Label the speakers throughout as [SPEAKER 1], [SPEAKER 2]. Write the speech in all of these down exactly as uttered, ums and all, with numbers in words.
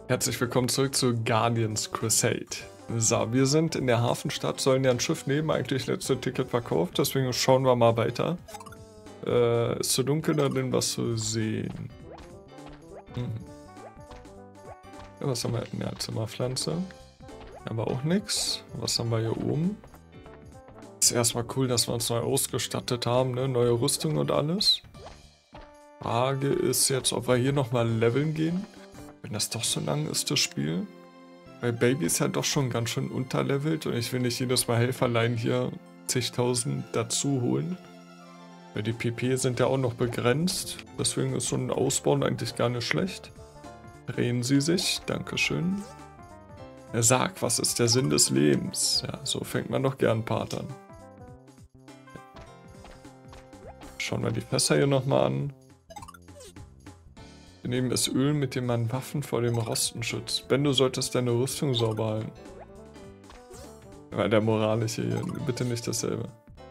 [SPEAKER 1] Herzlich willkommen zurück zu Guardians Crusade. So, wir sind in der Hafenstadt, sollen ja ein Schiff nehmen, eigentlich letzte Ticket verkauft, deswegen schauen wir mal weiter. Äh, ist zu dunkel, da denn was zu sehen? Hm. Ja, was haben wir? Ja, Zimmerpflanze. Aber auch nichts. Was haben wir hier oben? Ist erstmal cool, dass wir uns neu ausgestattet haben, ne? Neue Rüstung und alles. Frage ist jetzt, ob wir hier nochmal leveln gehen. Wenn das doch so lang ist, das Spiel. Weil Baby ist ja doch schon ganz schön unterlevelt und ich will nicht jedes Mal Helferlein hier zigtausend dazu holen. Weil die P P sind ja auch noch begrenzt. Deswegen ist so ein Ausbauen eigentlich gar nicht schlecht. Drehen Sie sich. Dankeschön. Er sagt, was ist der Sinn des Lebens? Ja, so fängt man doch gern Part an. Schauen wir die Fässer hier nochmal an. Daneben ist Öl, mit dem man Waffen vor dem Rosten schützt. Ben, du solltest deine Rüstung sauber halten. Weil der moralische hier, bitte nicht dasselbe.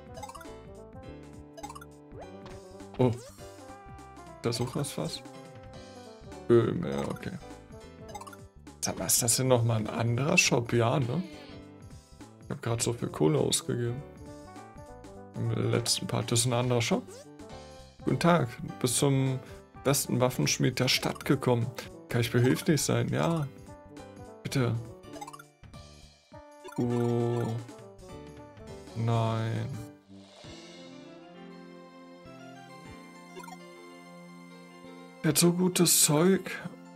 [SPEAKER 1] Oh. Da sucht was was? Öl, ja, okay. Sag mal, ist das denn nochmal ein anderer Shop? Ja, ne? Ich habe gerade so viel Kohle ausgegeben. Im letzten Part ist ein anderer Shop. Guten Tag, bis zum besten Waffenschmied der Stadt gekommen. Kann ich behilflich sein? Ja. Bitte. Oh. Nein. Er hat so gutes Zeug.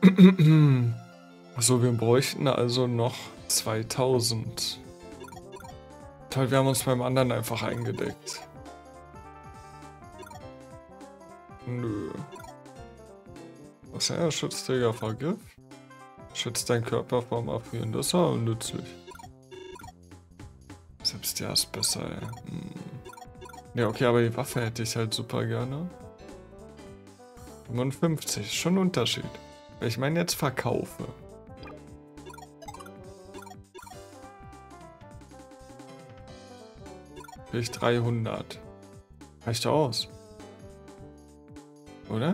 [SPEAKER 1] Achso, wir bräuchten also noch zweitausend. Toll, wir haben uns beim anderen einfach eingedeckt. Nö. Was ist ja, Schutzträger vor Gift? Schützt deinen Körper vom Abfrieren, das ist auch nützlich. Selbst der ist besser, ey. Hm. Ja, okay, aber die Waffe hätte ich halt super gerne. fünfundfünfzig, schon ein Unterschied. Wenn ich meine jetzt verkaufe. Will ich dreihundert. Reicht aus. Oder?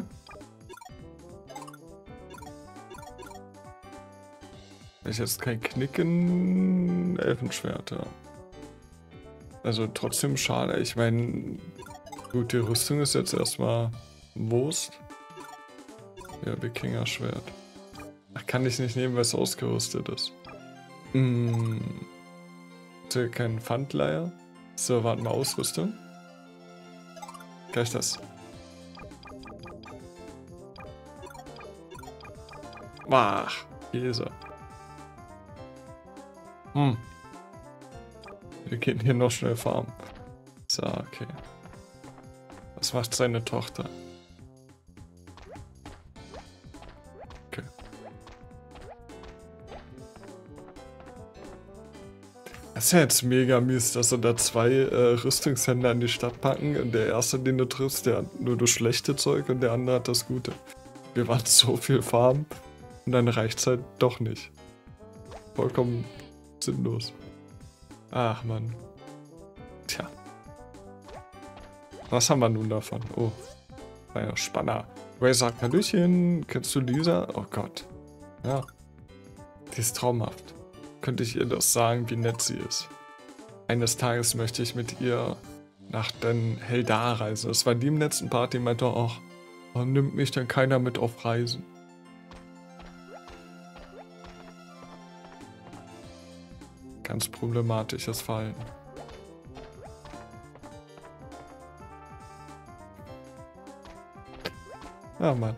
[SPEAKER 1] Ich jetzt kein Knicken, Elfenschwerter. Also trotzdem schade. Ich meine, gut, die Rüstung ist jetzt erstmal Wurst. Ja, Wikinger-Schwert. Ach, kann ich nicht nehmen, weil es ausgerüstet ist. Hm. Ist hier kein Pfandleier? So, warten wir Ausrüstung. Kann ich das? Ach, Käse. Hm. Wir gehen hier noch schnell farmen. So, okay. Was macht seine Tochter? Okay. Das ist ja jetzt mega mies, dass sie da zwei äh, Rüstungshändler in die Stadt packen und der erste, den du triffst, der hat nur das schlechte Zeug und der andere hat das Gute. Wir waren so viel farmen und dann reicht's halt doch nicht. Vollkommen sinnlos. Ach man. Tja. Was haben wir nun davon? Oh. Naja, Spanner. Ray sagt, Hallöchen, kennst du Lisa? Oh Gott. Ja. Die ist traumhaft. Könnte ich ihr das sagen, wie nett sie ist. Eines Tages möchte ich mit ihr nach den Heldar reisen. Das war die im letzten Part, die meinte auch, warum nimmt mich denn keiner mit auf Reisen? Ganz problematisches Verhalten. Ja, Mann.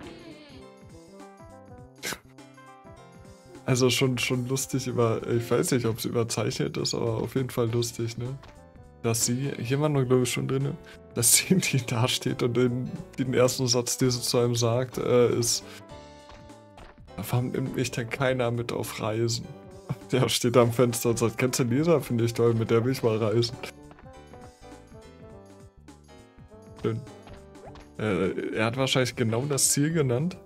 [SPEAKER 1] Also schon, schon lustig über, ich weiß nicht, ob es überzeichnet ist, aber auf jeden Fall lustig, ne? Dass sie, hier war noch glaube ich schon drin, dass sie die da steht und den, den ersten Satz, den sie zu einem sagt, äh, ist, warum nimmt mich denn keiner mit auf Reisen? Der steht am Fenster und sagt, kennst du Lisa? Finde ich toll, mit der will ich mal reisen. Schön. Äh, er hat wahrscheinlich genau das Ziel genannt,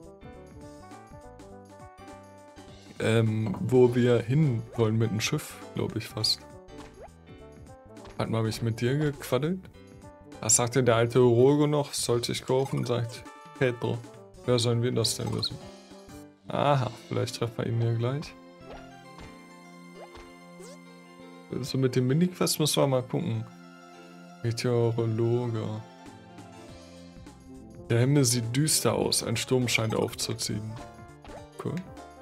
[SPEAKER 1] ähm, wo wir hin wollen mit dem Schiff, glaube ich fast. Warte mal, habe ich mit dir gequaddelt? Was sagt denn der alte Rogo noch? Sollte ich kaufen? Sagt Pedro. Wer sollen wir das denn wissen? Aha, vielleicht treffen wir ihn hier gleich. So mit dem Mini-Quest müssen wir mal gucken. Meteorologe. Der Himmel sieht düster aus. Ein Sturm scheint aufzuziehen. Cool.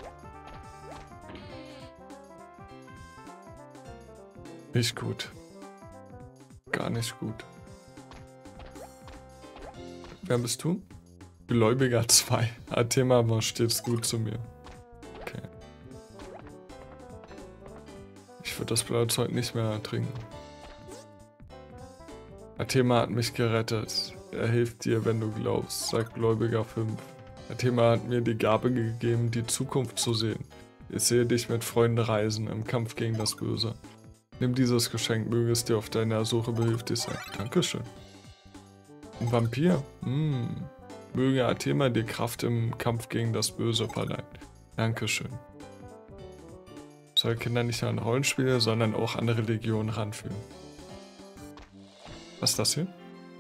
[SPEAKER 1] Nicht gut. Gar nicht gut. Wer bist du? Gläubiger zwei. Athema war stets gut zu mir. Okay. Ich würde das Blut heute nicht mehr trinken. Athema hat mich gerettet. Er hilft dir, wenn du glaubst, sagt Gläubiger fünf. Athema hat mir die Gabe gegeben, die Zukunft zu sehen. Ich sehe dich mit Freunden reisen im Kampf gegen das Böse. Nimm dieses Geschenk, möge es dir auf deiner Suche behilflich sein. Dankeschön. Ein Vampir? Hm. Möge Athema dir Kraft im Kampf gegen das Böse verleihen. Dankeschön. Soll Kinder nicht nur an Rollenspiele, sondern auch an Religionen ranführen. Was ist das hier?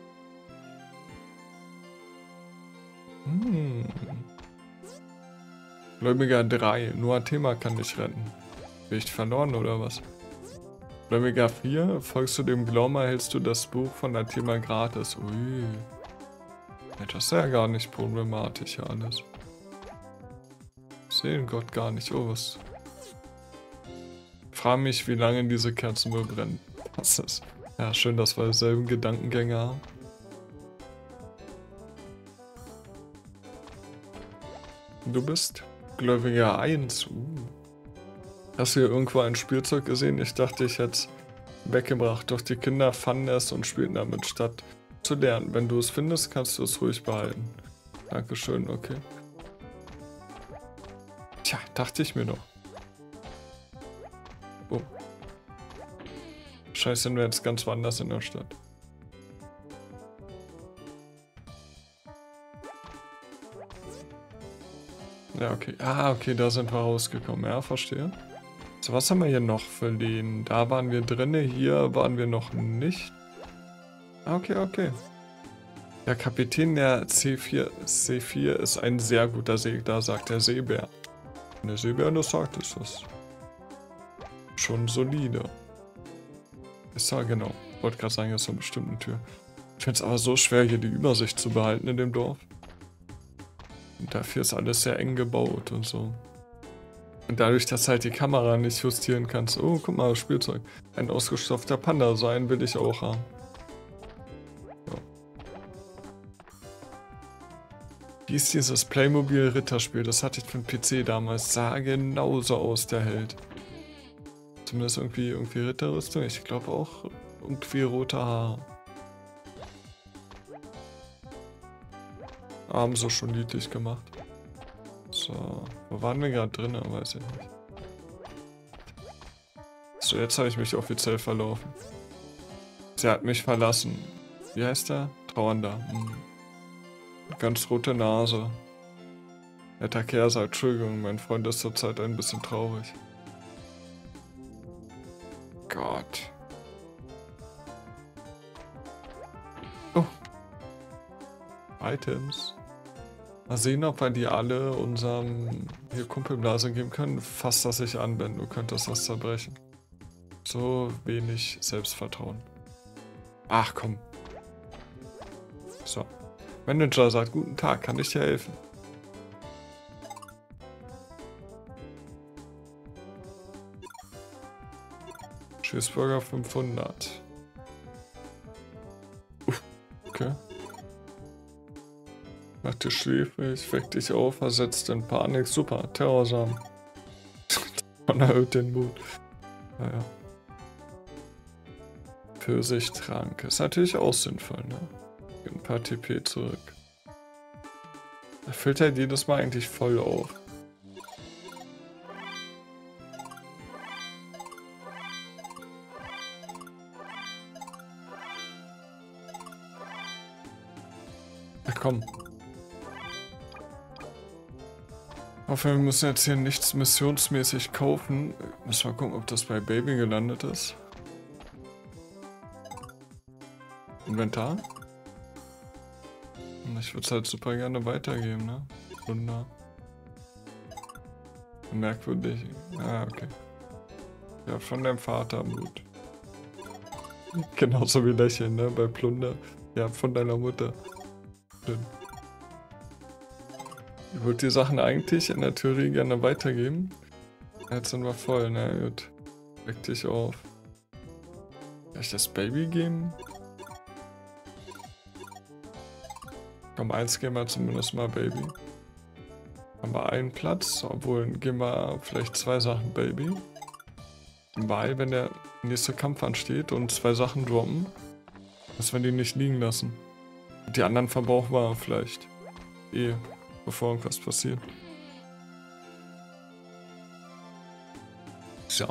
[SPEAKER 1] Hm. Gläubiger drei. Nur Athema kann dich retten. Bin ich verloren oder was? Gläubiger vier. Folgst du dem Glauben, erhältst du das Buch von Athema gratis. Ui. Ja, das ist ja gar nicht problematisch hier alles. Seelengott gar nicht. Oh, was? Frage mich, wie lange diese Kerzen wohl brennen. Was ist das? Ja, schön, dass wir dieselben Gedankengänge haben. Du bist Gläubiger eins. Uh. Hast du hier irgendwo ein Spielzeug gesehen? Ich dachte, ich hätte es weggebracht. Doch die Kinder fanden es und spielten damit, statt zu lernen. Wenn du es findest, kannst du es ruhig behalten. Dankeschön, okay. Tja, dachte ich mir doch. Oh. Scheiße, sind wir jetzt ganz woanders in der Stadt. Ja, okay. Ah, okay, da sind wir rausgekommen. Ja, verstehe. So, was haben wir hier noch für den? Da waren wir drinne, hier waren wir noch nicht. Okay, okay. Der Kapitän der C vier, C vier ist ein sehr guter Segler, sagt der Seebär. Wenn der Seebär das sagt, ist das schon solide. Ist ja genau. Ich wollte gerade sagen, das ist eine bestimmte Tür. Ich finde es aber so schwer, hier die Übersicht zu behalten in dem Dorf. Und dafür ist alles sehr eng gebaut und so. Und dadurch, dass halt die Kamera nicht justieren kannst. Oh, guck mal, Spielzeug. Ein ausgestopfter Panda, so einen will ich auch haben. So. Wie ist dieses Playmobil-Ritterspiel? Das hatte ich für den P C damals. Sah genauso aus, der Held. Zumindest irgendwie, irgendwie Ritterrüstung. Ich glaube auch irgendwie rote Haare. Haben sie schon niedlich gemacht. So, wo waren wir gerade drin? Weiß ich nicht. So, jetzt habe ich mich offiziell verlaufen. Sie hat mich verlassen. Wie heißt der? Trauernder. Hm. Ganz rote Nase. Der Taker sagt, Entschuldigung, mein Freund ist zurzeit ein bisschen traurig. Gott. Oh. Items. Mal sehen, ob wir die alle unserem hier Kumpelblase geben können. Fass das sich an, Ben. Du könntest das zerbrechen. So wenig Selbstvertrauen. Ach komm. So. Manager sagt, guten Tag, kann ich dir helfen? Cheeseburger fünfhundert. Uff, okay. Macht dich schläfrig, weckt dich auf, versetzt in Panik. Super, Terrorsamen. Man erhöht den Mut. Naja. Pfirsichtrank. Ist natürlich auch sinnvoll, ne? Ein paar T P zurück. Da füllt halt jedes Mal eigentlich voll auf. Ach komm. Ich hoffe, wir müssen jetzt hier nichts missionsmäßig kaufen. Müssen wir gucken, ob das bei Baby gelandet ist. Inventar. Ich würde es halt super gerne weitergeben, ne? Wunder. Merkwürdig. Ah, okay. Ja, von deinem Vater Mut. Genauso wie Lächeln, ne? Bei Plunder. Ja, von deiner Mutter. Schön. Ich würde die Sachen eigentlich in der Theorie gerne weitergeben. Jetzt sind wir voll, na gut. Weck dich auf. Kann ich das Baby geben? Komm, eins gehen wir zumindest mal Baby. Haben wir einen Platz, obwohl geben wir vielleicht zwei Sachen Baby. Weil, wenn der nächste Kampf ansteht und zwei Sachen droppen, dass wir die nicht liegen lassen. Die anderen verbrauchen wir vielleicht eh, bevor irgendwas passiert. Tja.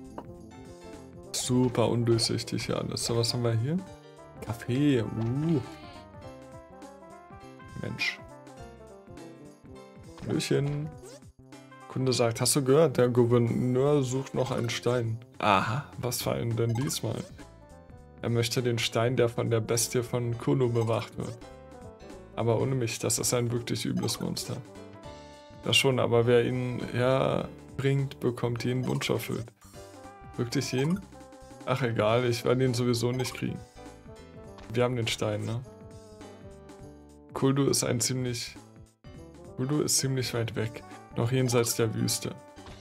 [SPEAKER 1] Super undurchsichtig hier alles. So, was haben wir hier? Kaffee. Uh. Mensch. Hallöchen. Kunde sagt, hast du gehört, der Gouverneur sucht noch einen Stein. Aha, was für einen denn diesmal? Er möchte den Stein, der von der Bestie von Kono bewacht wird. Aber ohne mich, das ist ein wirklich übles Monster. Das schon, aber wer ihn herbringt, bekommt jeden Wunsch erfüllt. Wirklich jeden? Ach egal, ich werde ihn sowieso nicht kriegen. Wir haben den Stein, ne? Kuldu ist ein ziemlich... Kuldu ist ziemlich weit weg. Noch jenseits der Wüste.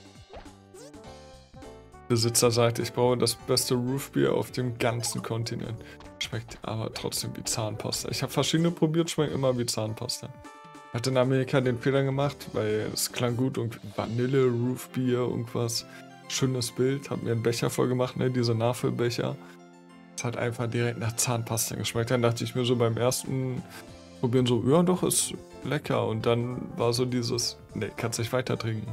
[SPEAKER 1] Besitzer sagt, ich brauche das beste Roofbeer auf dem ganzen Kontinent. Schmeckt aber trotzdem wie Zahnpasta. Ich habe verschiedene probiert, schmeckt immer wie Zahnpasta. Hat in Amerika den Fehler gemacht, weil es klang gut und Vanille, Roofbeer, irgendwas. Schönes Bild, hab mir einen Becher voll gemacht, ne, diese Nachfüllbecher. Es hat einfach direkt nach Zahnpasta geschmeckt. Dann dachte ich mir so beim ersten Probieren so, ja doch, ist lecker. Und dann war so dieses, ne, kannst nicht weiter trinken.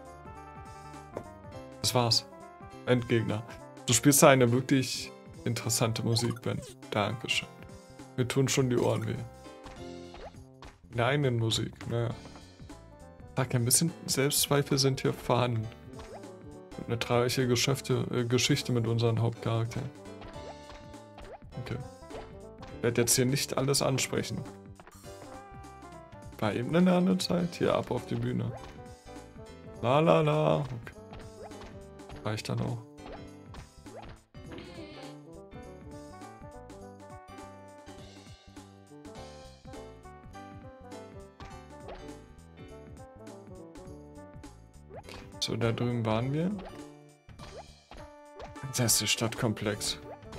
[SPEAKER 1] Das war's. Endgegner. Du spielst da eine wirklich interessante Musik, Ben. Dankeschön. Mir tun schon die Ohren weh. In der eigenen Musik, naja. Sag, ein bisschen Selbstzweifel sind hier vorhanden. Eine traurige Geschäfte, äh, Geschichte mit unseren Hauptcharakteren. Okay. Ich werde jetzt hier nicht alles ansprechen. War eben eine andere Zeit. Hier ab auf die Bühne. La la la. Okay. Reicht dann auch. So, da drüben waren wir. Das ist der Stadtkomplex.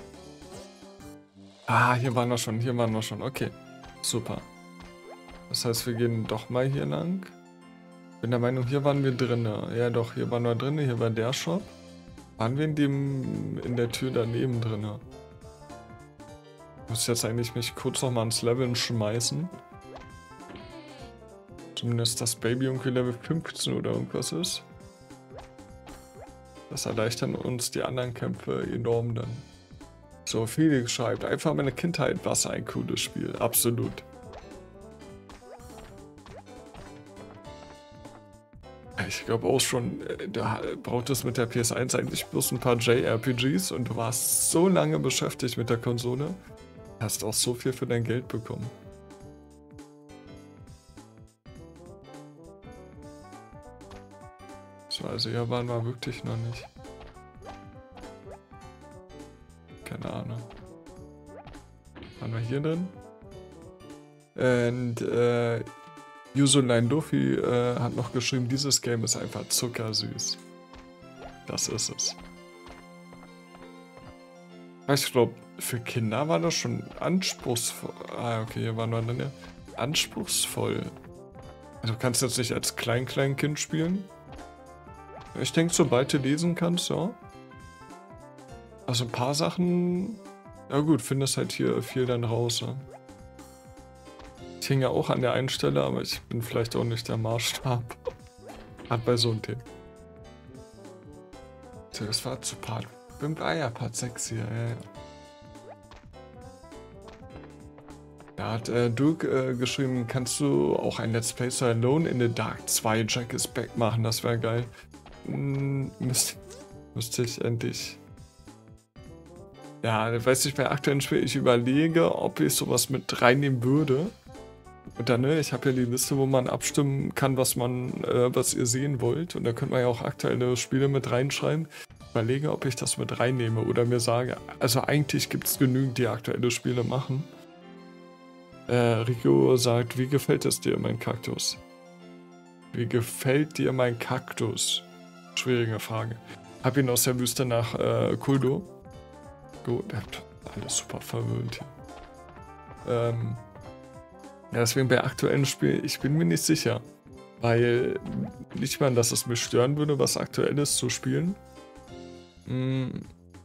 [SPEAKER 1] Ah, hier waren wir schon, hier waren wir schon. Okay, super. Das heißt, wir gehen doch mal hier lang. Bin der Meinung, hier waren wir drinne. Ja doch, hier waren wir drinne, hier war der Shop. Waren wir in dem, in der Tür daneben drinne? Ich muss jetzt eigentlich mich kurz noch mal ans Leveln schmeißen. Zumindest das Baby irgendwie Level fünfzehn oder irgendwas ist. Das erleichtern uns die anderen Kämpfe enorm dann. So, Felix schreibt, einfach meine Kindheit war ein cooles Spiel. Absolut. Ich glaube auch schon, da braucht es mit der P S eins eigentlich bloß ein paar J R P Gs und du warst so lange beschäftigt mit der Konsole, hast auch so viel für dein Geld bekommen. So, also hier waren wir wirklich noch nicht. Keine Ahnung. Waren wir hier drin? Und äh, Yusuline Luffy äh, hat noch geschrieben, dieses Game ist einfach zuckersüß. Das ist es. Ich glaube, für Kinder war das schon anspruchsvoll. Ah, okay, hier waren wir dann ja. Anspruchsvoll. Also du kannst jetzt nicht als Klein-Klein-Kind spielen. Ich denke, sobald du lesen kannst, ja. Also ein paar Sachen, ja gut, findest halt hier viel dann raus. Ne? Ich hänge ja auch an der einen Stelle, aber ich bin vielleicht auch nicht der Maßstab. Hat bei so einem Thema. So, das war zu Part. Ah ja, Part sechs hier, ja, ja. Da hat äh, Duke äh, geschrieben, kannst du auch ein Let's Play zu Alone in the Dark zwei Jack is Back machen, das wäre geil. Hm, müsste, müsste ich endlich. Ja, weiß ich, bei aktuellen Spiel, ich überlege, ob ich sowas mit reinnehmen würde. Und dann, ne, ich habe ja die Liste, wo man abstimmen kann, was man, äh, was ihr sehen wollt. Und da könnt man ja auch aktuelle Spiele mit reinschreiben. Ich überlege, ob ich das mit reinnehme oder mir sage, also eigentlich gibt es genügend, die aktuelle Spiele machen. Äh, Rico sagt, wie gefällt es dir, mein Kaktus? Wie gefällt dir mein Kaktus? Schwierige Frage. Hab ihn aus der Wüste nach äh, Kuldo. Gut, alles super verwöhnt hier. Ähm, ja, deswegen bei aktuellen Spielen, ich bin mir nicht sicher. Weil nicht mal, dass es mich stören würde, was Aktuelles zu spielen. Hm.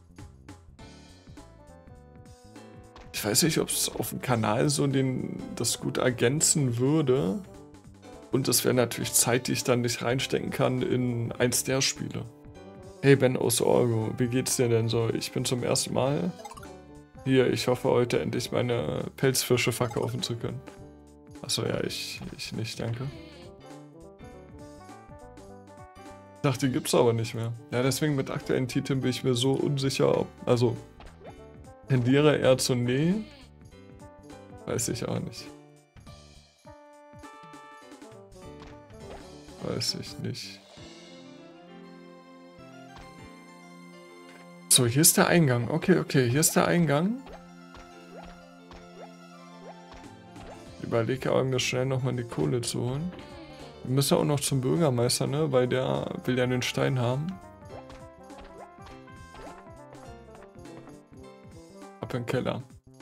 [SPEAKER 1] Ich weiß nicht, ob es auf dem Kanal so den, das gut ergänzen würde. Und das wäre natürlich Zeit, die ich dann nicht reinstecken kann in eins der Spiele. Hey Ben aus Orgo, wie geht's dir denn so? Ich bin zum ersten Mal hier. Ich hoffe heute endlich meine Pelzfische verkaufen zu können. Achso, ja, ich, ich nicht, danke. Ich dachte, die gibt's aber nicht mehr. Ja, deswegen mit aktuellen Titeln bin ich mir so unsicher, ob, also tendiere eher zu nee. Weiß ich auch nicht. Weiß ich nicht. So, hier ist der Eingang. Okay, okay, hier ist der Eingang. Ich überlege aber mir schnell nochmal die Kohle zu holen. Wir müssen auch noch zum Bürgermeister, ne? Weil der will ja den Stein haben. Ab in den Keller.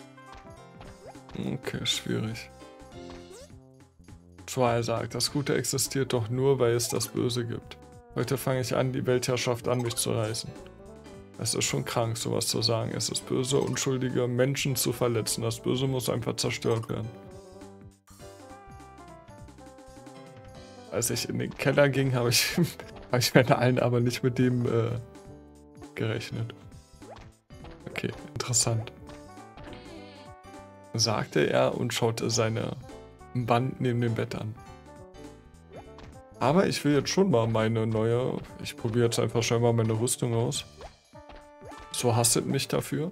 [SPEAKER 1] Okay, schwierig. Trial sagt, das Gute existiert doch nur, weil es das Böse gibt. Heute fange ich an, die Weltherrschaft an mich zu reißen. Es ist schon krank, sowas zu sagen. Es ist böse, unschuldige Menschen zu verletzen. Das Böse muss einfach zerstört werden. Als ich in den Keller ging, habe ich, hab ich bei allen aber nicht mit dem äh, gerechnet. Okay, interessant. Sagte er und schaute seine Band neben dem Bett an. Aber ich will jetzt schon mal meine neue... Ich probiere jetzt einfach schnell mal meine Rüstung aus. So hasset mich dafür.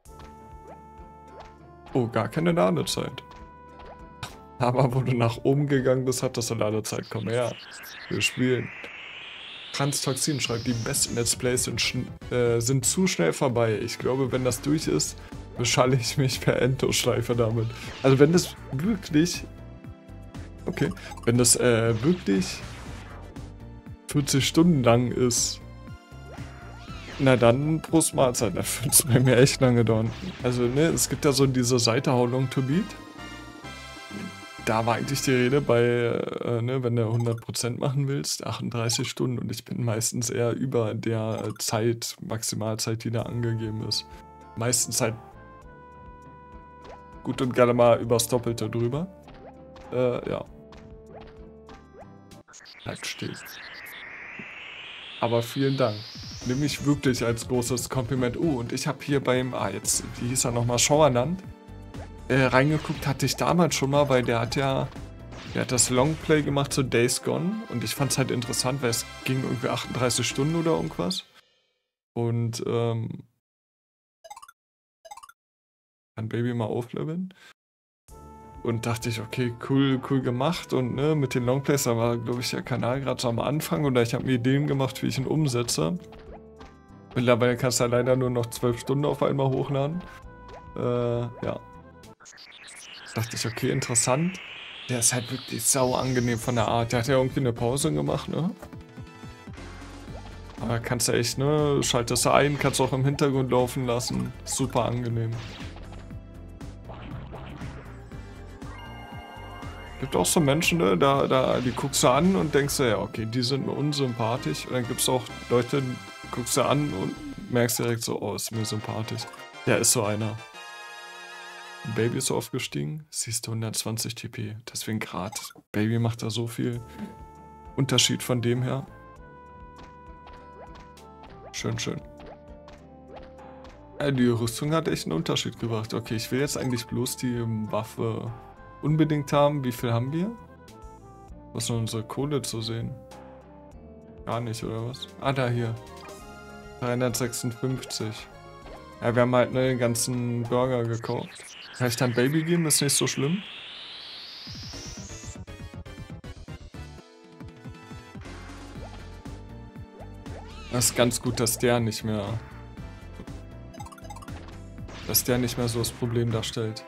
[SPEAKER 1] Oh, gar keine Ladezeit. Aber wo du nach oben gegangen bist, hat das eine Ladezeit. Komm her, wir spielen. Transtoxin schreibt, die besten Let's Plays sind, äh, sind zu schnell vorbei. Ich glaube, wenn das durch ist, beschalle ich mich per Endoschleife damit. Also wenn das wirklich... Okay, wenn das äh, wirklich vierzig Stunden lang ist, na dann Prost Mahlzeit, da wird es bei mir echt lange dauern. Also ne, es gibt ja so diese Seite How Long to Beat. Da war eigentlich die Rede bei, äh, ne, wenn du hundert Prozent machen willst, achtunddreißig Stunden und ich bin meistens eher über der Zeit, Maximalzeit, die da angegeben ist. Meistens halt gut und gerne mal übers Doppelte drüber. Äh, ja. Halt still. Aber vielen Dank. Nimm mich wirklich als großes Kompliment. Oh, und ich habe hier beim, ah jetzt, wie hieß er nochmal, Schauerland, äh, reingeguckt, hatte ich damals schon mal, weil der hat ja, der hat das Longplay gemacht zu Days Gone und ich fand es halt interessant, weil es ging irgendwie achtunddreißig Stunden oder irgendwas. Und, ähm, kann Baby mal aufleveln. Und dachte ich, okay, cool, cool gemacht und ne, mit den Longplays, da war, glaube ich, der Kanal gerade so am Anfang oder ich habe mir Ideen gemacht, wie ich ihn umsetze. Mittlerweile kannst du ja leider nur noch zwölf Stunden auf einmal hochladen. Äh, ja. Dachte ich, okay, interessant. Der ist halt wirklich sau angenehm von der Art. Der hat ja irgendwie eine Pause gemacht, ne? Aber kannst du echt, ne, schaltest du ein, kannst auch im Hintergrund laufen lassen. Super angenehm. Gibt auch so Menschen, ne, da, da, die guckst du an und denkst du, ja, okay, die sind mir unsympathisch. Und dann gibt es auch Leute, die guckst du an und merkst direkt so, oh, ist mir sympathisch. Der ist so einer. Baby ist so aufgestiegen, siehst du hundertzwanzig T P. Deswegen gerade, Baby macht da so viel Unterschied von dem her. Schön, schön. Ja, die Rüstung hat echt einen Unterschied gebracht. Okay, ich will jetzt eigentlich bloß die Waffe unbedingt haben. Wie viel haben wir? Was ist noch unsere Kohle zu sehen? Gar nicht, oder was? Ah, da hier. dreihundertsechsundfünfzig. Ja, wir haben halt ne, den ganzen Burger gekauft. Kann ich dann Baby geben? Ist nicht so schlimm. Das ist ganz gut, dass der nicht mehr... Dass der nicht mehr so das Problem darstellt.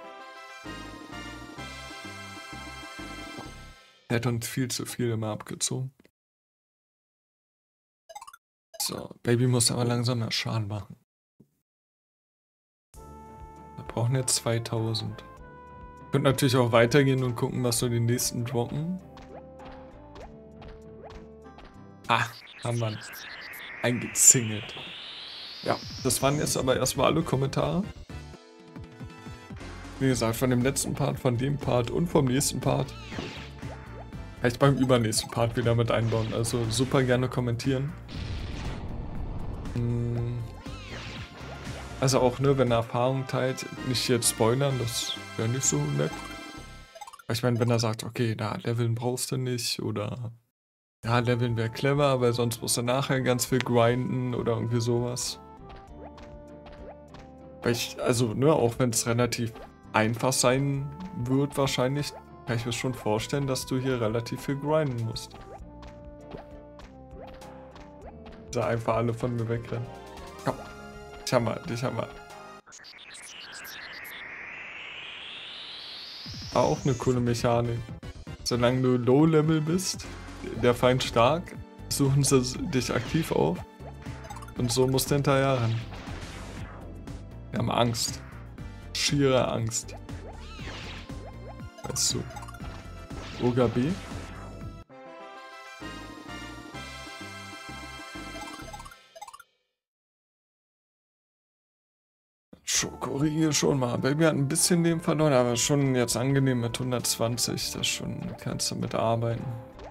[SPEAKER 1] Der hat uns viel zu viel immer abgezogen. So, Baby muss aber langsam mehr Schaden machen. Wir brauchen jetzt zweitausend. Könnt natürlich auch weitergehen und gucken, was so die nächsten droppen. Ah, haben wir eingezingelt. Ja, das waren jetzt aber erstmal alle Kommentare. Wie gesagt, von dem letzten Part, von dem Part und vom nächsten Part. Vielleicht beim übernächsten Part wieder mit einbauen. Also super gerne kommentieren. Also auch, ne, wenn er Erfahrung teilt, nicht jetzt spoilern, das wäre nicht so nett. Ich meine, wenn er sagt, okay, da leveln brauchst du nicht oder ja, leveln wäre clever, weil sonst musst du nachher ganz viel grinden oder irgendwie sowas. Weil ich, also, ne, auch wenn es relativ einfach sein wird wahrscheinlich, kann ich mir schon vorstellen, dass du hier relativ viel grinden musst. Da einfach alle von mir wegrennen. Komm, dich haben wir, dich haben wir. Auch eine coole Mechanik. Solange du Low-Level bist, der Feind stark, suchen sie dich aktiv auf. Und so musst du hinterher ran. Wir haben Angst. Schiere Angst. Weißt du. Oga B. Schokoriegel schon mal. Baby hat ein bisschen Leben verloren, aber schon jetzt angenehm mit hundertzwanzig. Das schon kannst du mit arbeiten.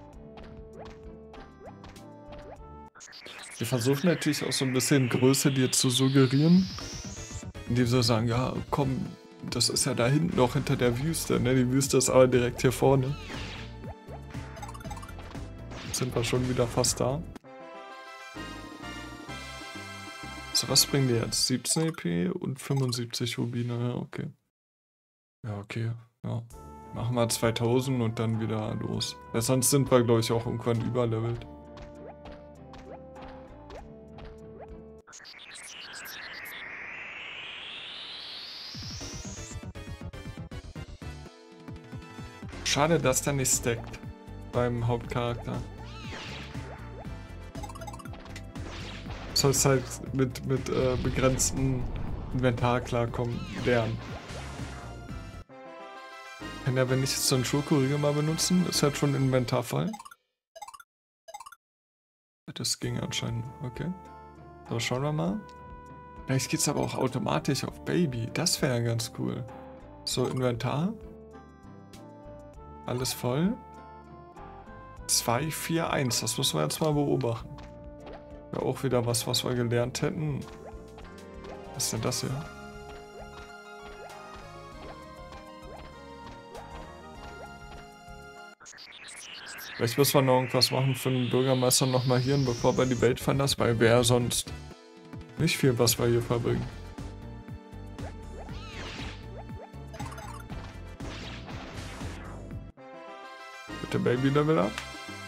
[SPEAKER 1] Wir versuchen natürlich auch so ein bisschen Größe dir zu suggerieren. Indem sie sagen, ja komm, das ist ja da hinten noch hinter der Wüste, ne? Die Wüste ist aber direkt hier vorne. Jetzt sind wir schon wieder fast da. So, was bringen die jetzt? siebzehn E P und fünfundsiebzig Rubine, ja, okay. Ja, okay, ja. Machen wir zweitausend und dann wieder los. Weil sonst sind wir, glaube ich, auch irgendwann überlevelt. Schade, dass der nicht stackt beim Hauptcharakter. Sollst halt mit, mit äh, begrenztem Inventar klarkommen, lernen. Kann er, wenn ich jetzt so einen Schokoriegel mal benutzen, ist halt schon Inventar voll. Das ging anscheinend, okay. So, schauen wir mal. Vielleicht geht's aber auch automatisch auf Baby. Das wäre ganz cool. So, Inventar. Alles voll. zwei, vier, eins. Das müssen wir jetzt mal beobachten. Ja, auch wieder was, was wir gelernt hätten. Was ist denn das hier? Vielleicht müssen wir noch irgendwas machen für den Bürgermeister noch mal hier, bevor wir die Welt verlassen, weil wäre sonst nicht viel, was wir hier verbringen. Bitte Baby Level up.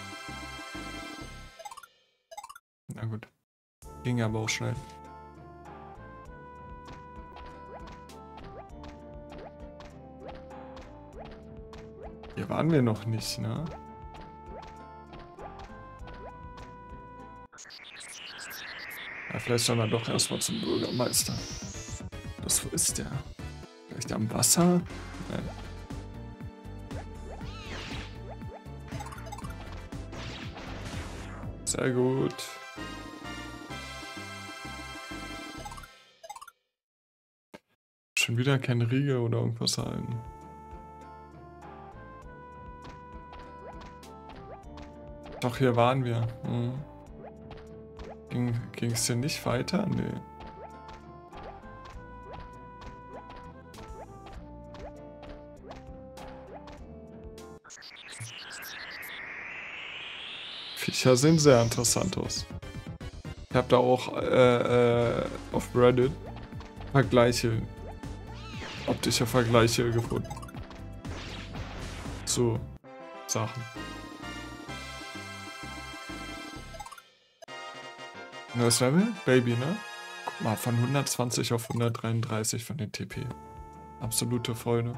[SPEAKER 1] Na gut. Ging aber auch schnell. Hier waren wir noch nicht, ne? Ja, vielleicht sollen wir doch erstmal zum Bürgermeister. Was, wo ist der? Vielleicht am Wasser? Nein. Sehr gut. Schon wieder kein Riegel oder irgendwas halten. Doch, hier waren wir. Hm. Ging es hier nicht weiter? Nee. Viecher sehen sehr interessant aus. Ich habe da auch äh, äh, auf Reddit Vergleiche, optische Vergleiche gefunden. Zu Sachen. Neues Level? Baby, ne? Guck mal, von hundertzwanzig auf hundertdreiunddreißig von den T P. Absolute Freude.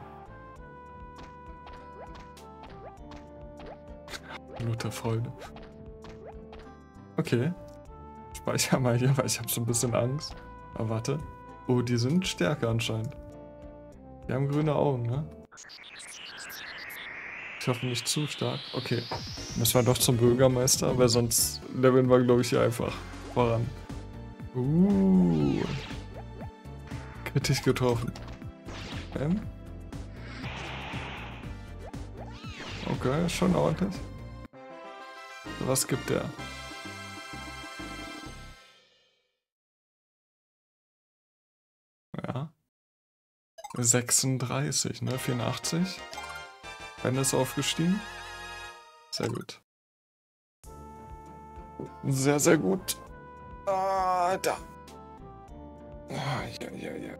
[SPEAKER 1] Absolute Freude. Okay. Speicher mal hier, weil ich habe so ein bisschen Angst. Aber warte. Oh, die sind stärker anscheinend. Die haben grüne Augen, ne? Ich hoffe nicht zu stark. Okay. Müssen wir doch zum Bürgermeister, weil sonst leveln wir, glaube ich, hier einfach voran. Uh. Kritisch getroffen. Ähm. Okay, schon ordentlich. Was gibt der? Ja. sechsunddreißig, ne? vierundachtzig. Ben ist aufgestiegen. Sehr gut. Sehr, sehr gut. Ah, da. Ah, ja, ja, ja.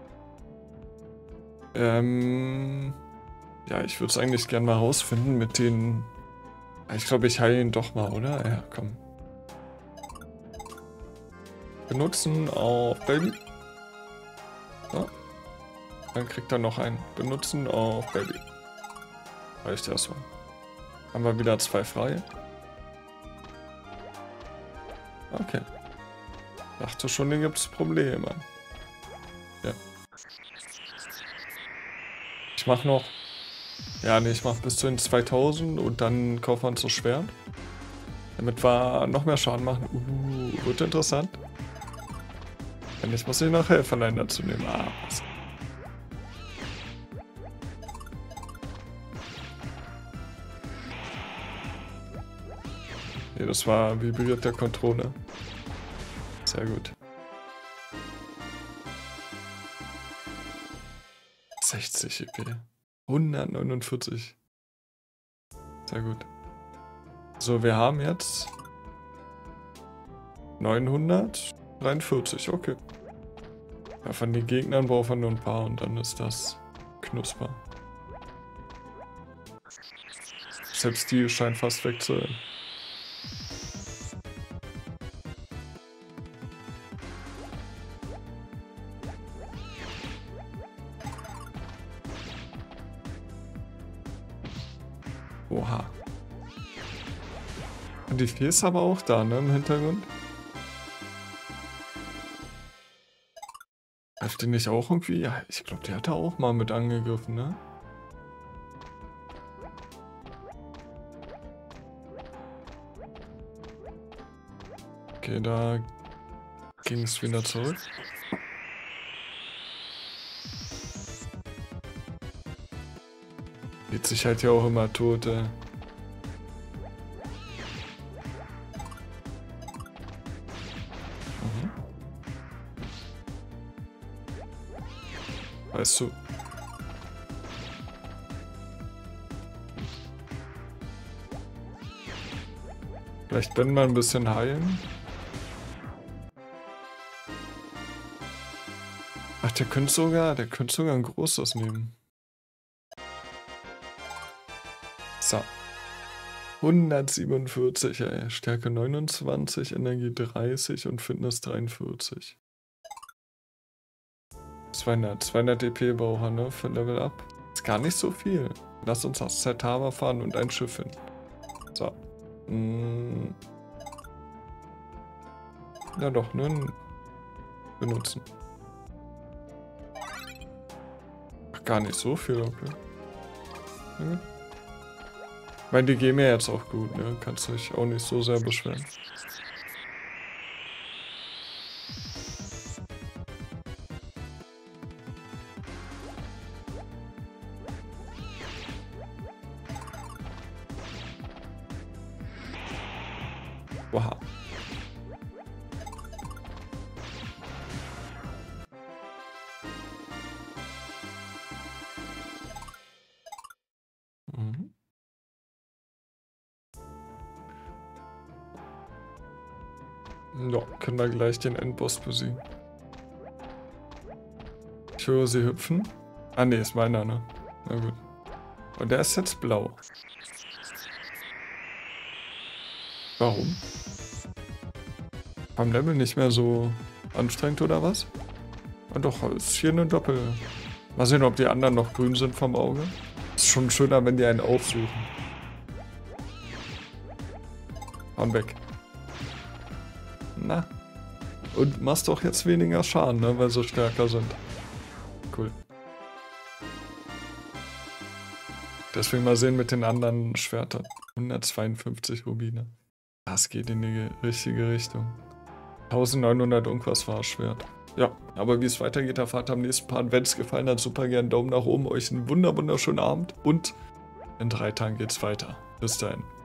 [SPEAKER 1] Ähm. Ja, ich würde es eigentlich gerne mal rausfinden mit den... Ich glaube, ich heile ihn doch mal, oder? Ja, komm. Benutzen auf Baby. So. Dann kriegt er noch einen. Benutzen auf Baby. Reicht erstmal. Haben wir wieder zwei frei. Okay. Dachte schon, hier gibt es Probleme. Ja. Ich mach noch... Ja, ne, ich mach bis zu den zweitausend und dann kaufen wir uns das Schwert. Damit wir noch mehr Schaden machen. Uh, wird interessant. Wenn nicht, muss ich noch Helferlein dazu nehmen. Ah, was. Nee, das war vibriert der Controller. Sehr gut. sechzig E P. hundertneunundvierzig. Sehr gut. So, wir haben jetzt neunhundertdreiundvierzig. Okay. Ja, von den Gegnern brauchen wir nur ein paar und dann ist das knusper. Selbst die scheint fast weg zu sein. Oha. Und die Fee ist aber auch da, ne, im Hintergrund. Greift die nicht auch irgendwie? Ja, ich glaube, die hat da auch mal mit angegriffen, ne? Okay, da ging es wieder zurück. Geht sich halt ja auch immer tot, ey. Mhm. Weißt du. Vielleicht Ben mal ein bisschen heilen. Ach, der könnte sogar, der könnte sogar ein großes nehmen. So. hundertsiebenundvierzig, ey. Stärke neunundzwanzig, Energie dreißig und Fitness dreiundvierzig. zweihundert, zweihundert D P braucht er, ne, für Level Up. Ist gar nicht so viel. Lass uns aus Saitama fahren und ein Schiff hin. So. Hm. Ja doch, ne? Benutzen. Ach, gar nicht so viel, okay. Ja. Ich meine, die gehen mir jetzt auch gut, ne? Kannst du dich auch nicht so sehr beschweren. Wow. Mhm. Ja, können wir gleich den Endboss besiegen. Ich höre sie hüpfen. Ah ne, ist meiner, ne? Na gut. Und der ist jetzt blau. Warum? Beim Level nicht mehr so anstrengend oder was? Ja, doch, ist hier eine Doppel. Mal sehen, ob die anderen noch grün sind vom Auge. Ist schon schöner, wenn die einen aufsuchen. Hauen weg. Na. Und machst doch jetzt weniger Schaden, ne, weil sie stärker sind. Cool. Deswegen mal sehen mit den anderen Schwertern. hundertzweiundfünfzig Rubine. Das geht in die richtige Richtung. neunzehnhundert irgendwas war das Schwert. Ja, aber wie es weitergeht, erfahrt ihr am nächsten Part. Wenn es gefallen hat, super gerne einen Daumen nach oben. Euch einen wunder wunderschönen Abend. Und in drei Tagen geht's weiter. Bis dahin.